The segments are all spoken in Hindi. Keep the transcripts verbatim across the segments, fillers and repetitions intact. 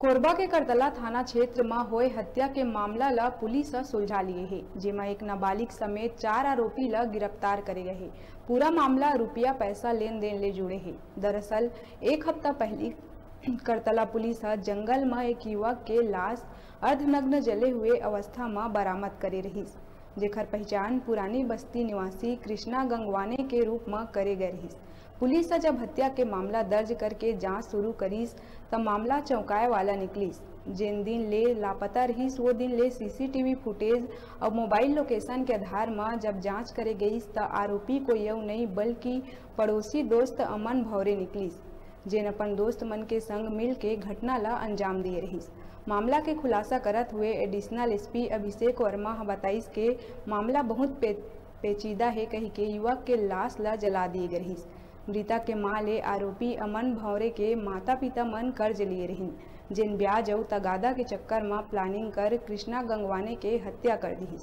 कोरबा के करतला थाना क्षेत्र में होए हत्या के मामला ला पुलिस सुलझा लिए है, जेमा एक नाबालिग समेत चार आरोपी ला गिरफ्तार करे गए। पूरा मामला रुपया पैसा लेन देन ले जुड़े है। दरअसल एक हफ्ता पहले करतला पुलिस जंगल में एक युवक के लाश अर्धनग्न जले हुए अवस्था में बरामद करे रही, जेकर पहचान पुरानी बस्ती निवासी कृष्णा गंगवाने के रूप में करे गए रही। पुलिस जब हत्या के मामला दर्ज करके जांच शुरू करीस तब मामला चौंकाए वाला निकलिस। जिन दिन ले लापता रहीस वो दिन ले सीसीटीवी फुटेज और मोबाइल लोकेशन के आधार में जब जांच करे गई तो आरोपी को यह नहीं बल्कि पड़ोसी दोस्त अमन भौरे निकलिस, जिन अपन दोस्त मन के संग मिल के घटना ला अंजाम दिए रहीस। मामला के खुलासा करत हुए एडिशनल एसपी अभिषेक वर्मा बताइस के मामला बहुत पे, पेचीदा है, कही के युवक के लाश ला जला दिए गए रहीस। मृतक के मां ले आरोपी अमन भौरे के माता पिता मन कर्ज लिए रहीन, जिन ब्याज और तगादा के चक्कर में प्लानिंग कर कृष्णा गंगवाने के हत्या कर दी।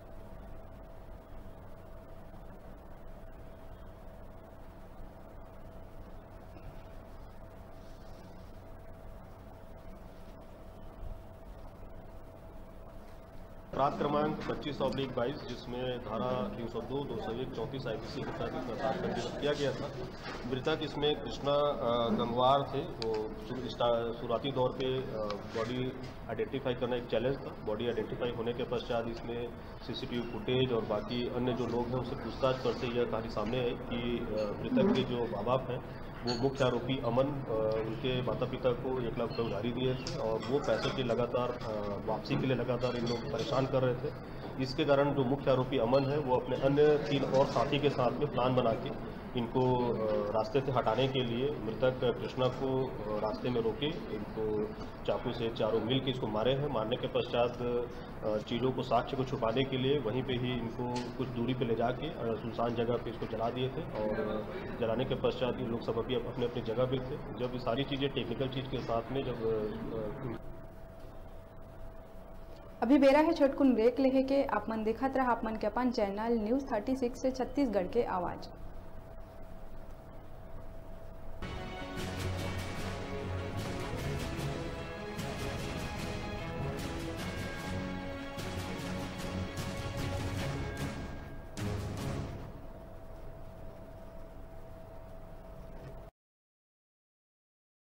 अपराध क्रमांक पच्चीस ऑब्लिक बाईस, जिसमें धारा तीन सौ दो, दो सौ एक, चौंतीस आईपीसी के तहत इसमें पंजीबद्ध किया गया था। मृतक इसमें कृष्णा गंगवार थे। वो शुरुआती दौर पे बॉडी आइडेंटिफाई करना एक चैलेंज था। बॉडी आइडेंटिफाई होने के पश्चात इसमें सीसीटीवी फुटेज और बाकी अन्य जो लोग हैं उनसे पूछताछ करते यह कहानी सामने आई कि मृतक के जो माँ बाप हैं वो मुख्य आरोपी अमन उनके माता पिता को एक लाख रुपये उधारी दिए थे और वो पैसे की लगातार वापसी के लिए लगातार इन लोग परेशान कर रहे थे। इसके कारण जो मुख्य आरोपी अमन है वो अपने अन्य तीन और साथी के साथ में प्लान बना के इनको रास्ते से हटाने के लिए मृतक कृष्णा को रास्ते में रोके, इनको चाकू से चारों मिल के इसको मारे हैं। मारने के पश्चात चीज़ों को, साक्ष्य को छुपाने के लिए वहीं पे ही इनको कुछ दूरी पे ले जाके सुनसान जगह पे इसको जला दिए थे और जलाने के पश्चात ये लोग सब अभी अपने अपनी जगह पे थे। जब ये सारी चीज़ें टेक्निकल चीज़ के साथ में जब अभी बेरा है छोटकुन ब्रेक लेके के आप मन देखत रहा आप मन के अपन चैनल न्यूज़ थर्टी सिक्स से छत्तीसगढ़ के आवाज़।